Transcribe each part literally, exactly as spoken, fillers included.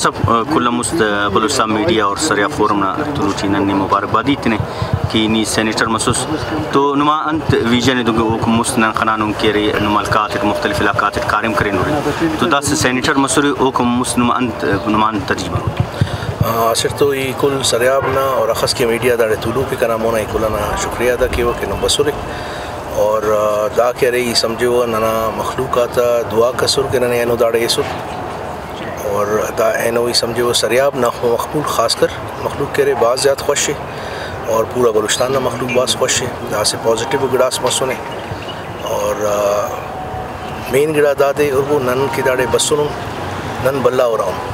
सब कुल मुस्त बलूचिस्तान मीडिया और सरिया फोरम ना तुरुची नन्नी मुबारकबादी इतने कि नी सेनेटर मसूस तो नुमा अंत विजन दुगे वो मुस्त नन खनानुम के रे नुमालकात मुख्तलिफ इलाकात कारिम करें नूरे तो दस सेनेटर मसूरी वो मुस्त नुमा अंत नुमान तर्जीमा असर तो ये कुल सरियाबना और अखस के मीडिया दाड़े तुलू के करामोना ये कुलना शुक्रिया अदा किया कि नंबसुरे और दा कह रही समझे वो नना मखलूक़ात दुआ कसुर के नने एनो दाड़े यसुर और दा एनो ही समझे वो सरियाब ना मकबूल ख़ासकर मखलूक के रे बाज़ ज़्यादा खुश है और पूरा बलूचिस्तान ना मखलूक बाज़ खुश है दा से पॉजिटिव गिड़ास मसुने और मेन गिड़ा दादे और वो नन के दाड़े बसुन नन बल्ला और आऊँ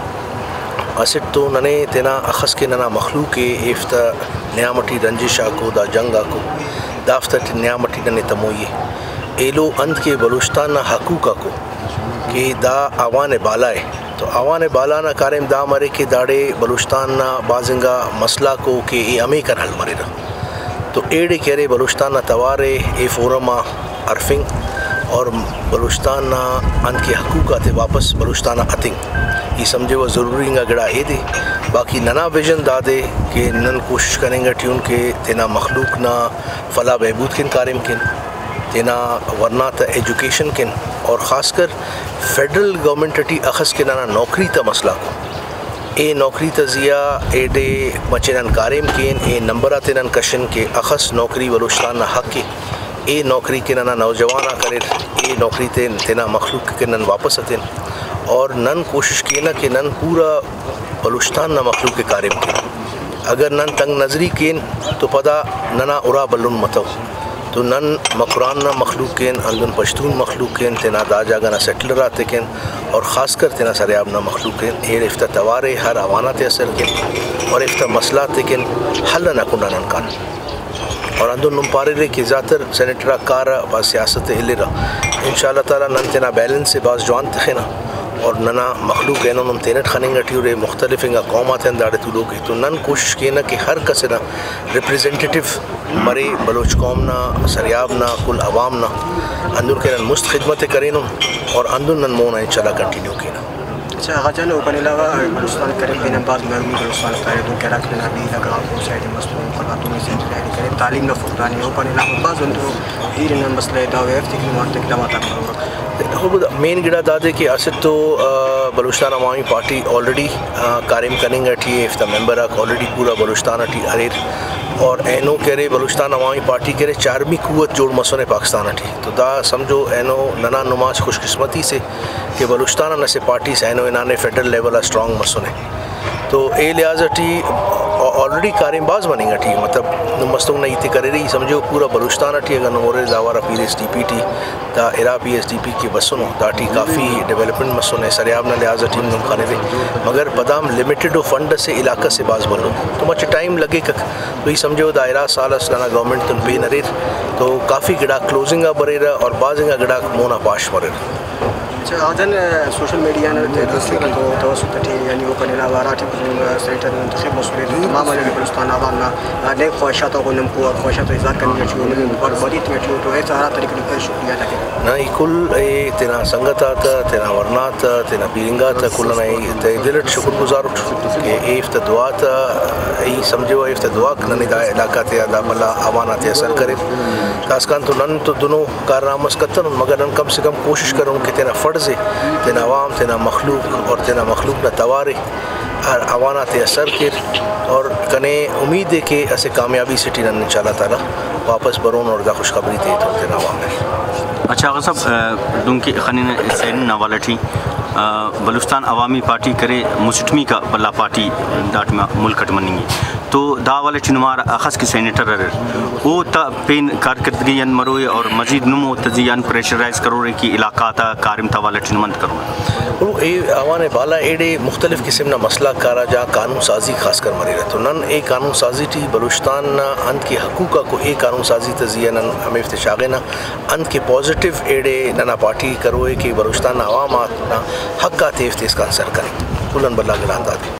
असर तो नने तेना अखस के नना मखलूक के इफ्ता न्यामटी रंजिशा को दा जंगा को दाफ्तर न्यामटी नने तमोये एलो अंत के बलूचिस्तान ना हकूका को कि दा आवान बाला है तो आवान बाला ना कारेम दा मरे के दाड़े बलूचिस्तान ना बाजिंगा मसला को के ए अमे कर हल मरे तो एड़े करे बलूचिस्तान ना तवारे ए फोरमा अरफिंग और बलूचिस्तान ना अंत के हकूका थे वापस बलूचिस्तान अतिंग ये समझे वो ज़रूरी गड़ा ए दे बाकी नना विजन दादे कि नन कोशिश करेंगे ट्यून के तेना मखलूक ना फला बहबूद किन कारिम किन तेना वरना त एजुकेशन किन और ख़ासकर फेडरल गवर्नमेंट टी अखस के नाना नौकरी त मसला को ए नौकरी तजिया एडे मचेनन कारिम किन ए नंबर तेनन कशन के अखस नौकरी बलूचिस्तान ना हक के ए नौकरी के नना नौजवाना करे ए नौकरी ते तेना मखलूक के नन वापस अतिन और नन कोशिश की ना कि नन पूरा बलूचिस्तान ना मखलूक के कारिम के अगर नन तंग नजरी किन तो पदा नना उरा बल्लुन मतव तो नन मकुरान ना मखलूक किन अंदुन पश्तून मखलूक किन तेना दाजा गना सेटलर आते किन और ख़ासकर तेना सरियाब ना मखलूक किन एर इफ्ता तवारे हर आवाना ते असर किन और इफ्ता मसला ते किन हल ना कुना नन कान और अंदुन नुम्पारे रे कि ज़्यादातर सेनेटरा कारा बा सियासत हिलेरा इंशाअल्लाह ताला नन तेना बैलेंस से बाज जवान तखना और नना मखलूक एनो नम तेनट खनेंगे ट्यूरे मुख्तलिफ इंगा कौम आते हैं दाड़े तुलो के तो नन कोशिश किए ना कि हर कसे ना रिप्रेजेंटेटिव मरे बलोच कौम ना सरियाब ना कुल अवाम ना अंदुन के नन मुस्त खिदमत करें और अंदुन नन मोना इंशाल्लाह कंटिन्यू किए ना अच्छा हजन ओपन इलावा बलूचिस्तान करीब बिना बाद मरमी बलूचिस्तान करे तो कैराक में भी लगा हो साइड मसलों खलातों में से तैयारी करे तालीम न फुकरानी ओपन इलावा बाद उनको हीर न मसले दावे इफ्तिक मार तक दवा तक मेन गिड़ा दादे कि असद तो बलूचिस्तान अवामी पार्टी ऑलरेडी कारिम करेंगे टी इफ्ता मेंबर ऑलरेडी पूरा बलूचिस्तान टी अरेर और एनो करे बलूचिस्तान अवामी पार्टी करे चारवीं कुवत जोड़ मसोने पाकिस्तान टी तो दा समझो एनो नना नुमाज खुशकिस्मती से कि बलूचिस्तान नसे पार्टी से एनो इन्होंने फेडरल लेवल स्ट्रॉन्ग मसोने तो ए लिहाजा टी ऑलरेडी कारिमबाज बनेगा टी मतलब मस्तों ने इतने करे रही समझो पूरा बलूचिस्तान टी अगर नमोरे जावारा पी एस डी पी टी ता इरा पी एस डी पी के बसुनो दाटी काफ़ी डेवलपमेंट मसुने सरियाब न लिहाजा टीम नम खाने वे मगर बदाम लिमिटेड फंड से इलाका से बाज बोलो तो मच टाइम लगे कक तो ये समझो दायरा साल असलाना गवर्नमेंट तुम पे नरेर तो काफ़ी गिड़ा क्लोजिंग बरेरा और बाजिंगा गिड़ा मोना पाश मरेरा عادن سوشل ميديا أنا تدرس لك التواصل تحتي يعني وكان إلى وارات سينت الانتخاب مسؤولية تماما لبلوچستان عوامنا ليك خواهشات أو نمكوا خواهشات إذا كان يجوا من برباديت يجوا تو هذا على طريق الشغل لك ناي كل أي تنا سنغتا تنا ورنات تنا بيرنغات كلنا أي تدلت شكر گزار کہ أي افتدوات أي سمجھو أي افتدوات نني دا علاقات يا دا بلا أمانات أثر کرے خاص کان تو نن تو دونوں کارنامہ کرتن مگر نن کم سے کم کوشش کروں کہ تنا فرض تنا عوام تنا مخلوق اور تنا مخلوق نہ توارے ہر اوانات اثر کر اور کنے امید ہے کہ ایسے کامیابی سٹی نن انشاءاللہ تعالی واپس برون اور دا خوشخبری دے تو تنا عوام ہے اچھا صاحب دون کی خنین سین نوالا تھی بلوچستان عوامی پارٹی کرے مسٹمی کا بلا پارٹی داٹ میں ملکٹ منی تو دا والے چنوار اخص کی سینیٹر وہ تا پین کارکردگی ان مروئے اور مزید نمو تزیان پریشرائز کرو رہے کی علاقہ تا کارم تا والے چنمند کرو وہ اے عوام بالا ایڈے مختلف قسم نہ مسئلہ کارا جا قانون سازی خاص کر مری رہے تو نن اے قانون سازی تھی بلوچستان انت کی حقوقہ کو اے قانون سازی تزیان ہمیں افتشاغے نا انت کے پازیٹیو ایڈے ننا پارٹی کروئے کہ بلوچستان عوام آتنا حق کا تیف تیس کا انسر کریں کلن بلا گلان دادی